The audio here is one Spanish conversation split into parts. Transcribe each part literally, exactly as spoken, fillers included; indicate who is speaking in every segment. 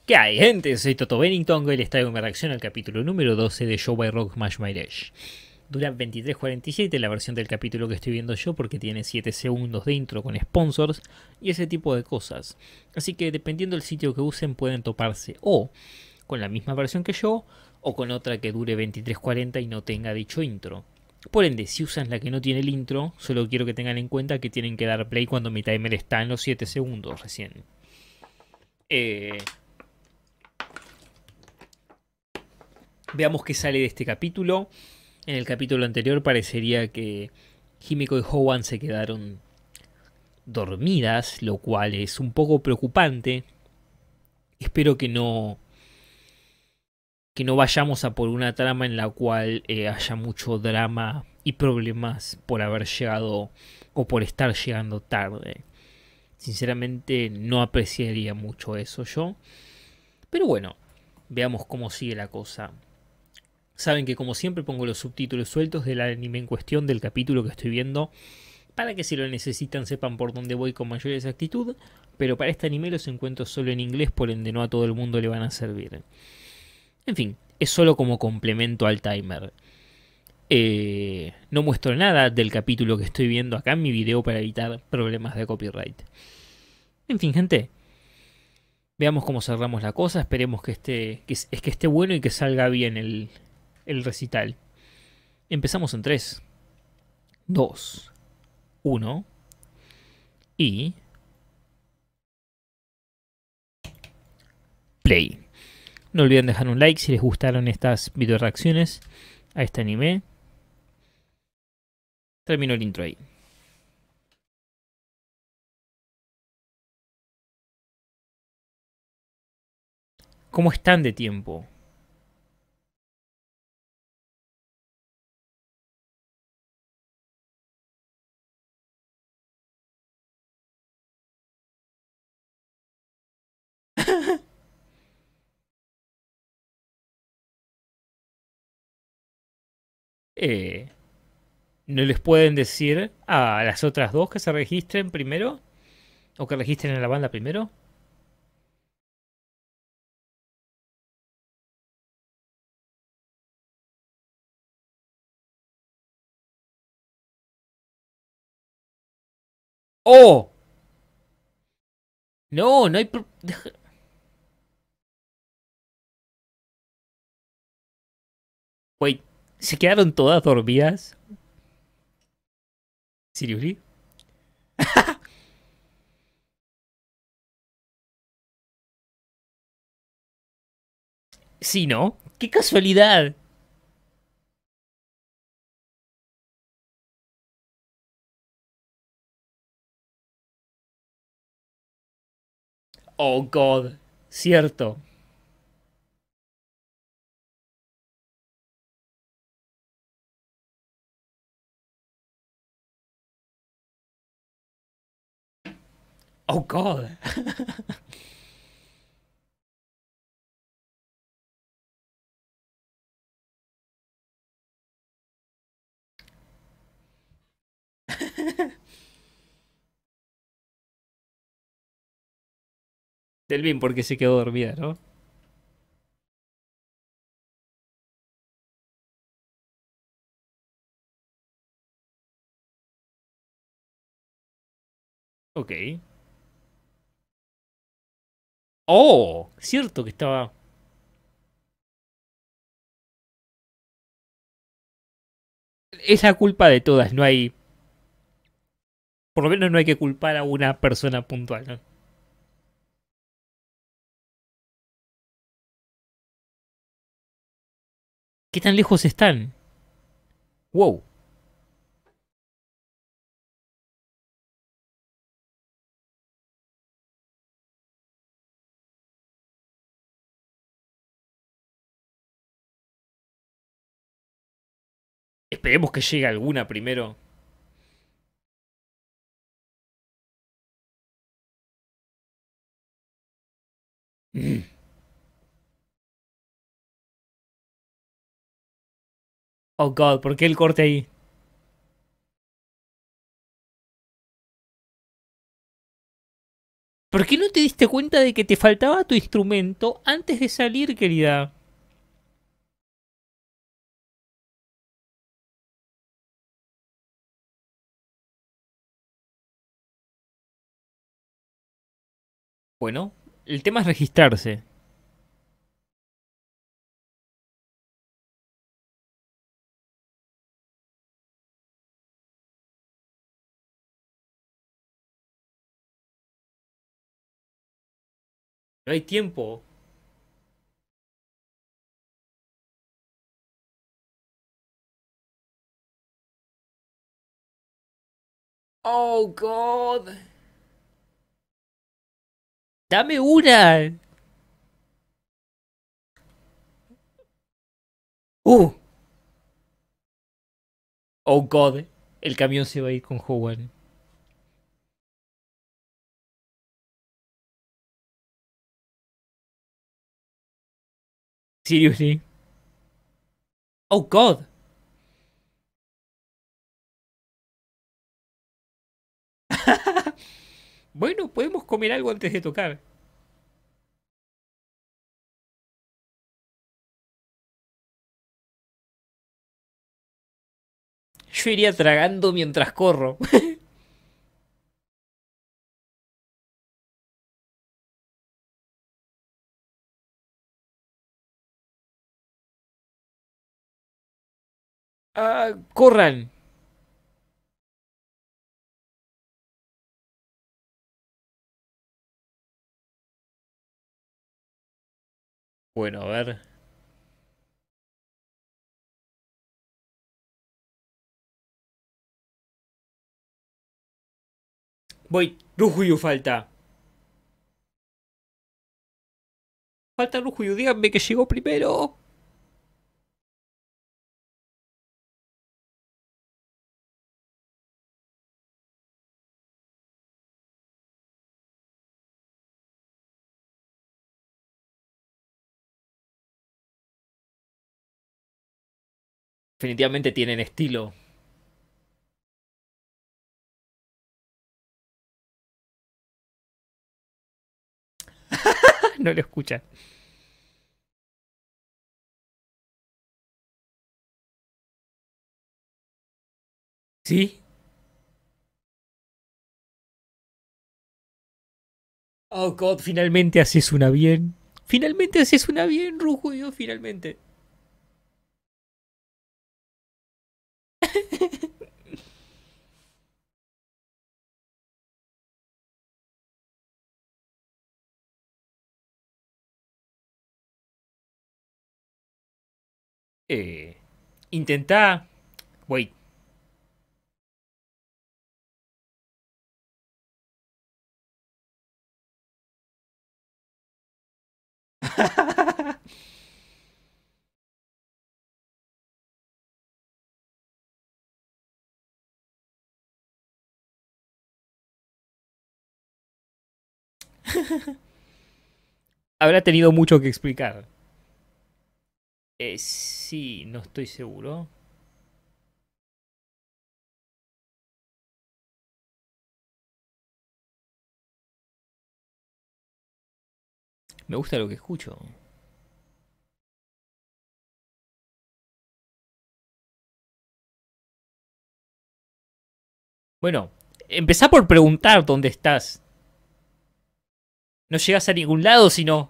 Speaker 1: ¿Qué hay, gente? Soy Toto Bennington y les traigo mi reacción al capítulo número doce de Show by Rock Smash My Dash. Dura veintitrés cuarenta y siete la versión del capítulo que estoy viendo yo porque tiene siete segundos de intro con sponsors y ese tipo de cosas. Así que dependiendo del sitio que usen pueden toparse o con la misma versión que yo o con otra que dure veintitrés cuarenta y no tenga dicho intro. Por ende, si usan la que no tiene el intro, solo quiero que tengan en cuenta que tienen que dar play cuando mi timer está en los siete segundos recién. Eh... Veamos qué sale de este capítulo. En el capítulo anterior parecería que Himiko y Hoenn se quedaron dormidas, lo cual es un poco preocupante. Espero que no que no vayamos a por una trama en la cual eh, haya mucho drama y problemas por haber llegado o por estar llegando tarde. Sinceramente no apreciaría mucho eso yo. Pero bueno, veamos cómo sigue la cosa. Saben que como siempre pongo los subtítulos sueltos del anime en cuestión del capítulo que estoy viendo para que si lo necesitan sepan por dónde voy con mayor exactitud, pero para este anime los encuentro solo en inglés, por ende no a todo el mundo le van a servir. En fin, es solo como complemento al timer. Eh, no muestro nada del capítulo que estoy viendo acá en mi video para evitar problemas de copyright. En fin, gente, veamos cómo cerramos la cosa, esperemos que esté, que, es que esté bueno y que salga bien el, el recital. Empezamos en tres, dos, uno y... play. No olviden dejar un like si les gustaron estas video reacciones a este anime. Termino el intro ahí. ¿Cómo están de tiempo? Eh, ¿No les pueden decir a las otras dos que se registren primero? ¿O que registren en la banda primero? ¡Oh! No, no hay... Pro... Wait, ¿se quedaron todas dormidas? ¿Seriously? Sí, ¿no? ¡Qué casualidad! Oh, God. Cierto. Oh, God. Delvin porque se quedó dormida, ¿no? Ok. Oh, cierto que estaba... Es la culpa de todas, no hay... Por lo menos no hay que culpar a una persona puntual, ¿no? ¿Qué tan lejos están? Wow. Esperemos que llegue alguna primero. Mm. Oh, God, ¿por qué el corte ahí? ¿Por qué no te diste cuenta de que te faltaba tu instrumento antes de salir, querida? Bueno, el tema es registrarse. No hay tiempo. Oh, God. Dame una. Uh. Oh, God. El camión se va a ir con Howard. Seriously. Oh, God. Bueno, podemos comer algo antes de tocar. Yo iría tragando mientras corro. Ah, corran. Bueno, a ver. Voy. Rujuyu falta. Falta Rujuyu. Díganme que llegó primero. Definitivamente tienen estilo. No lo escuchan. ¿Sí? Oh, God, finalmente haces una bien. Finalmente haces una bien, Rujuyo, finalmente. Eh. Intenta. Wait. Habrá tenido mucho que explicar. Eh, sí, no estoy seguro. Me gusta lo que escucho. Bueno, empezá por preguntar dónde estás. No llegas a ningún lado si no.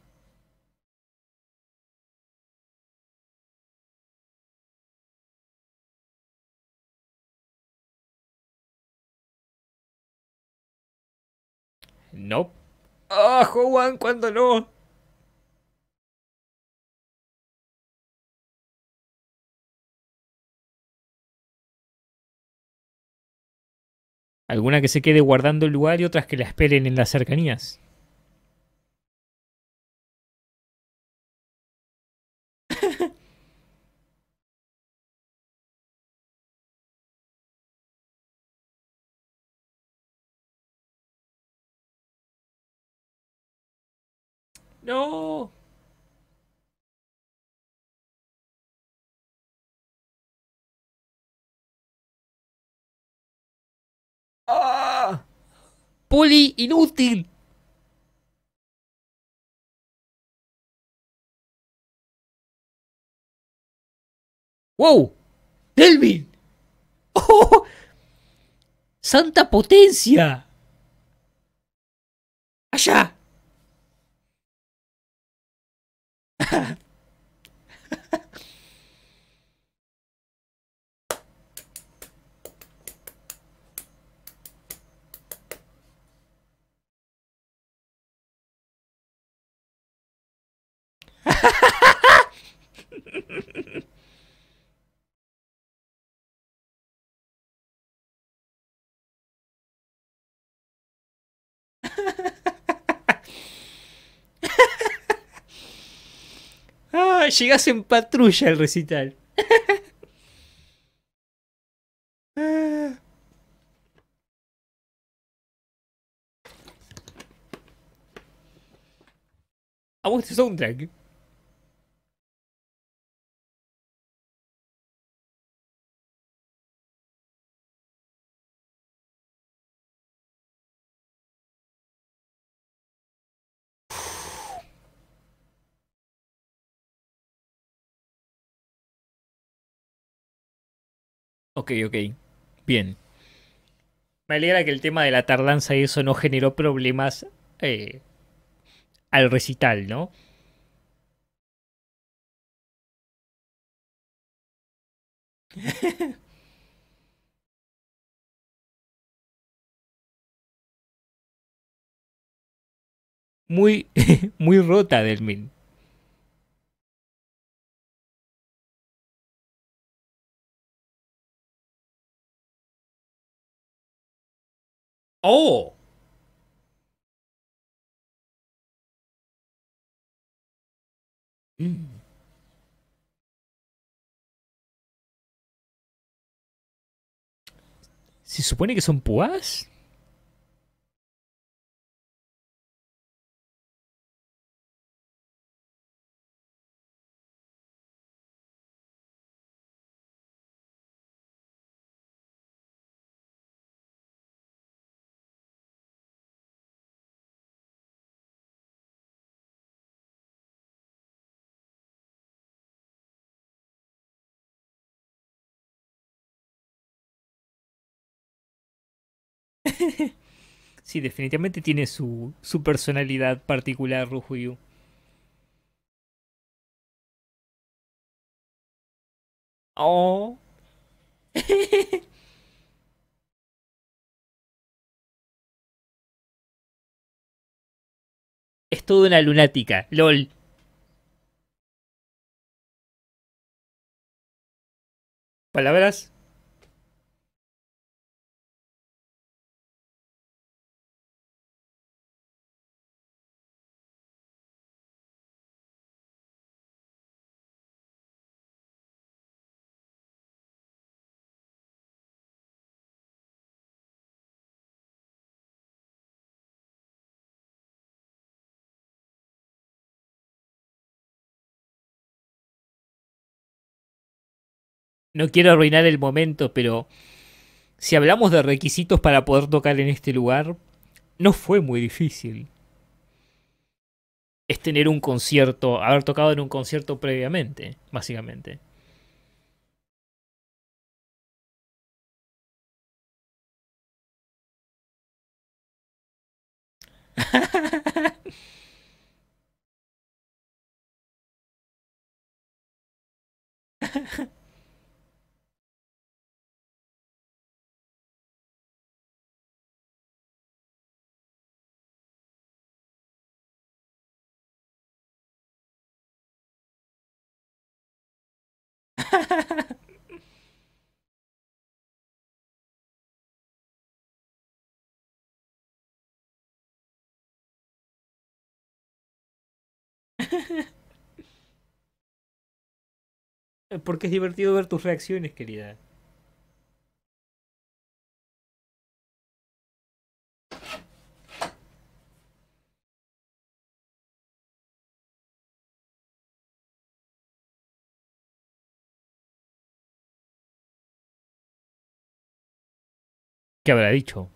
Speaker 1: No. Ah, Juan, ¿cuándo no? Alguna que se quede guardando el lugar y otras que la esperen en las cercanías. No. Ah. Poli, inútil. ¡Wow! ¡Delvin! ¡Oh! ¡Santa potencia! ¡Allá! ¡Ah! Llegás en patrulla al recital. Ah. Amo este soundtrack. Ok, ok. Bien. Me alegra que el tema de la tardanza y eso no generó problemas eh, al recital, ¿no? Muy, muy rota Delmin. ¡Oh! Mm. ¿Se supone que son púas? Sí, definitivamente tiene su, su personalidad particular, Rujuyu. Oh, es toda una lunática, lol. ¿Palabras? No quiero arruinar el momento, pero si hablamos de requisitos para poder tocar en este lugar, no fue muy difícil. Es tener un concierto, haber tocado en un concierto previamente, básicamente. Porque es divertido ver tus reacciones, querida. ¿Qué habrá dicho?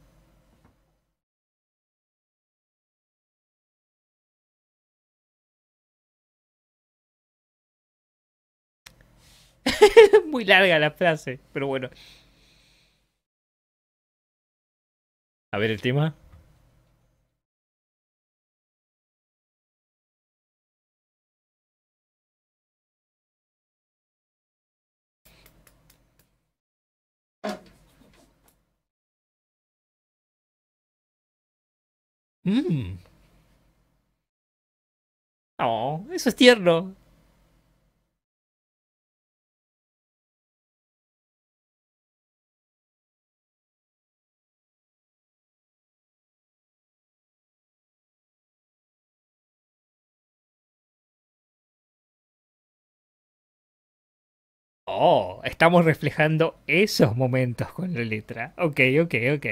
Speaker 1: Muy larga la frase, pero bueno. A ver el tema. Mmm. Oh, eso es tierno. Oh, estamos reflejando esos momentos con la letra. Ok, ok, ok.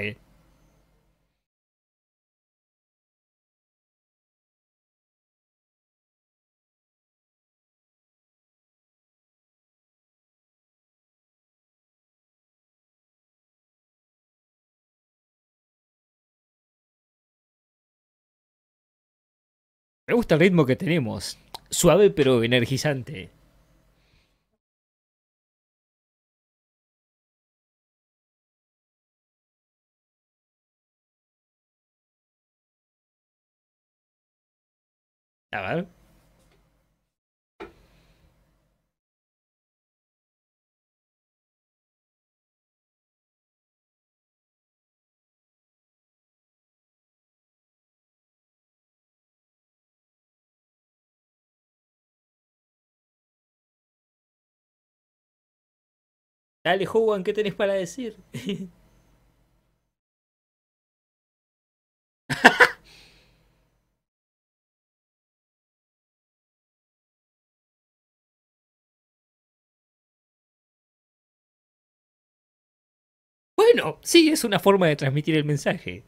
Speaker 1: Me gusta el ritmo que tenemos. Suave pero energizante. A ver. Dale, Hogan, ¿qué tenés para decir? Bueno, sí, es una forma de transmitir el mensaje.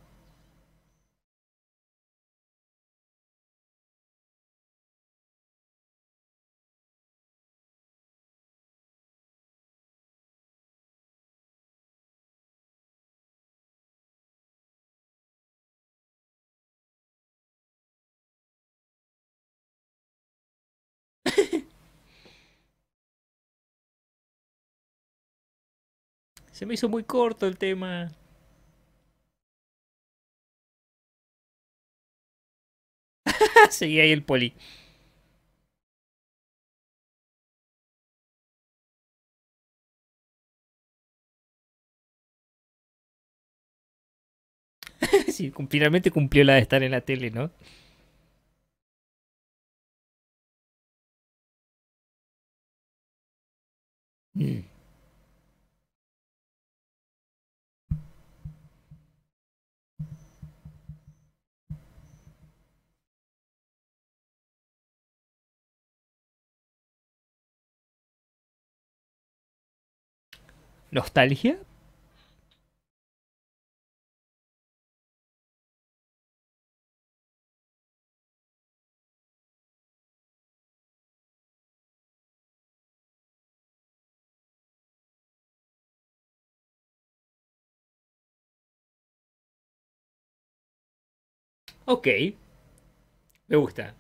Speaker 1: Se me hizo muy corto el tema. Seguí ahí el poli. Sí, cum- finalmente cumplió la de estar en la tele, ¿no? Mm. ¿Nostalgia? Ok, me gusta.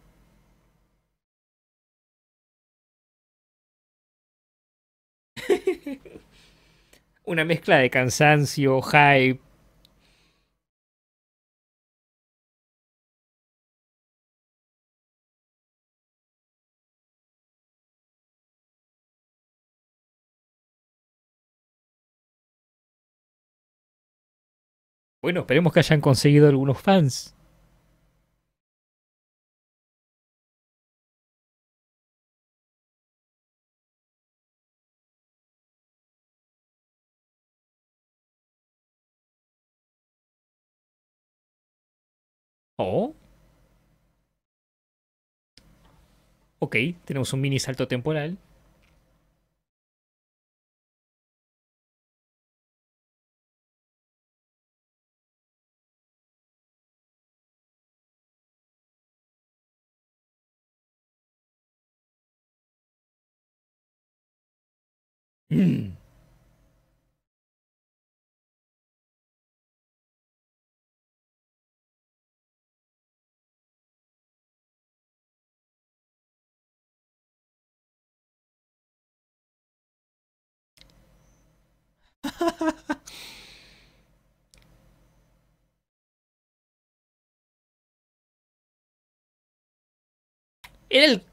Speaker 1: Una mezcla de cansancio, hype. Bueno, esperemos que hayan conseguido algunos fans. Oh, ok, tenemos un mini salto temporal. Mm. Era el...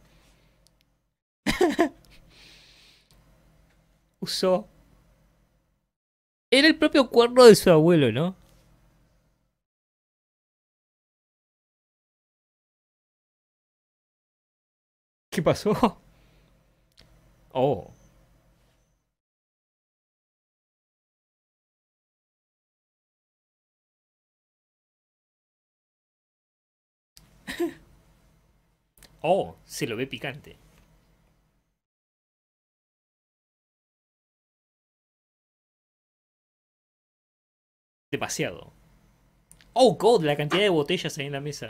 Speaker 1: Usó... Era el propio cuerno de su abuelo, ¿no? ¿Qué pasó? Oh. Oh, se lo ve picante. Demasiado. Oh, God, la cantidad de botellas ahí en la mesa.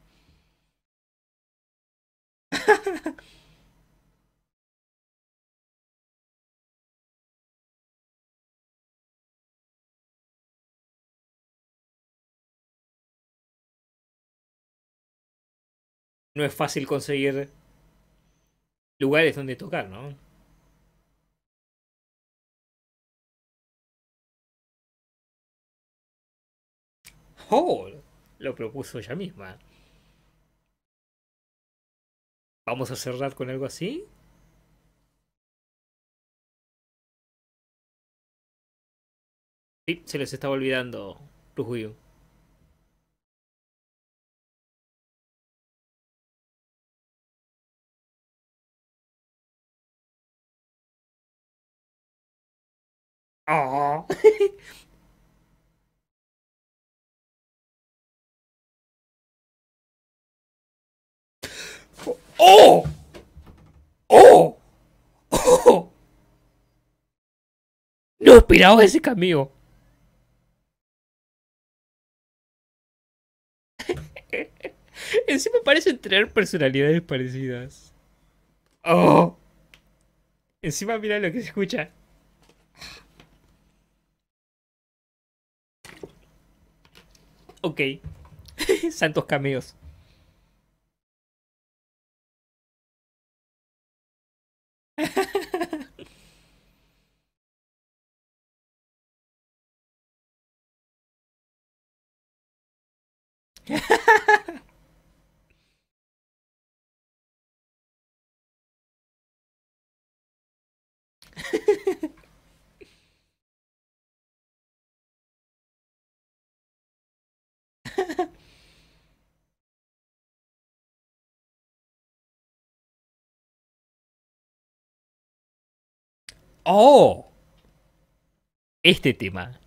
Speaker 1: No es fácil conseguir lugares donde tocar, ¿no? Oh, lo propuso ella misma. ¿Vamos a cerrar con algo así? Sí, se les estaba olvidando los Wii U. Oh. ¡Oh! ¡Oh! ¡Oh! No esperaba ese cameo. Encima parecen tener personalidades parecidas. ¡Oh! Encima mira lo que se escucha. Ok. Santos cameos. ¡Oh! Este tema.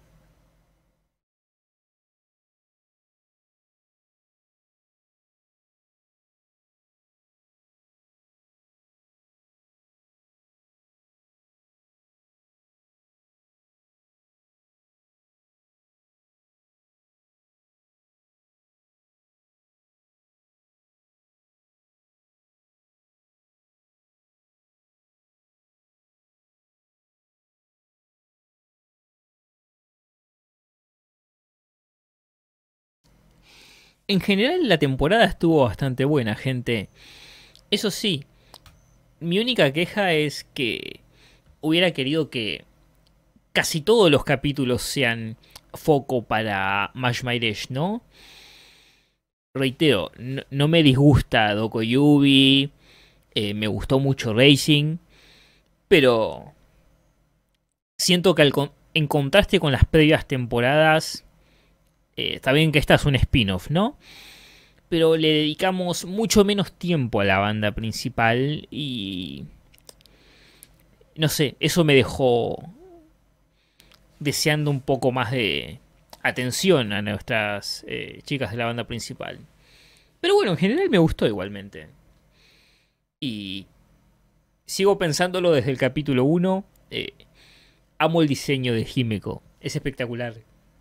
Speaker 1: En general la temporada estuvo bastante buena, gente. Eso sí, mi única queja es que hubiera querido que casi todos los capítulos sean foco para Mash My Dash, ¿no? Reitero, no, no me disgusta Doko Yubi, eh, me gustó mucho Racing, pero siento que al con- en contraste con las previas temporadas, eh, está bien que esta es un spin-off, ¿no? Pero le dedicamos mucho menos tiempo a la banda principal y no sé, eso me dejó deseando un poco más de atención a nuestras eh, chicas de la banda principal. Pero bueno, en general me gustó igualmente. Y sigo pensándolo desde el capítulo uno. Eh, amo el diseño de Himeko. Es espectacular.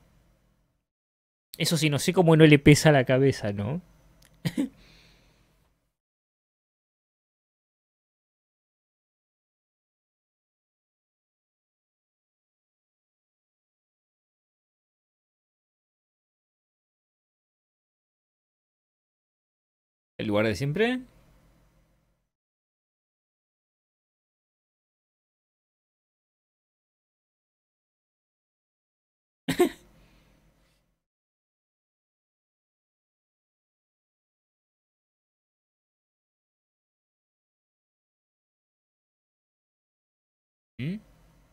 Speaker 1: Eso sí, no sé cómo no le pesa la cabeza, ¿no? El lugar de siempre. ¿Mm?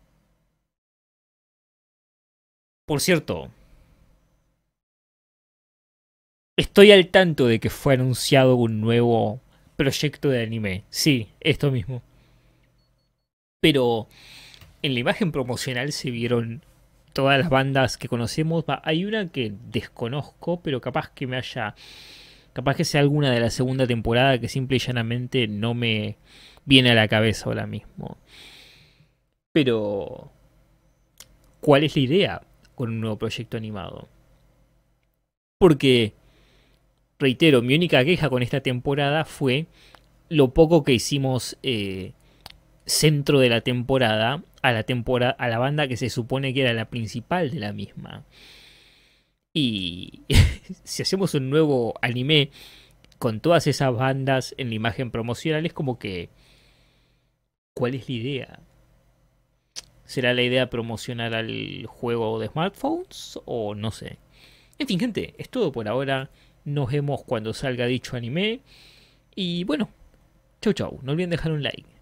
Speaker 1: Por cierto, estoy al tanto de que fue anunciado un nuevo proyecto de anime. Sí, esto mismo. Pero en la imagen promocional se vieron todas las bandas que conocemos. Va, hay una que desconozco, pero capaz que me haya... Capaz que sea alguna de la segunda temporada que simple y llanamente no me viene a la cabeza ahora mismo. Pero, ¿cuál es la idea con un nuevo proyecto animado? Porque, reitero, mi única queja con esta temporada fue lo poco que hicimos eh, centro de la temporada a la temporada a la banda que se supone que era la principal de la misma. Y si hacemos un nuevo anime con todas esas bandas en la imagen promocional, es como que, ¿cuál es la idea? ¿Será la idea promocionar al juego de smartphones? O no sé. En fin, gente, es todo por ahora. Nos vemos cuando salga dicho anime. Y bueno, chau chau. No olviden dejar un like.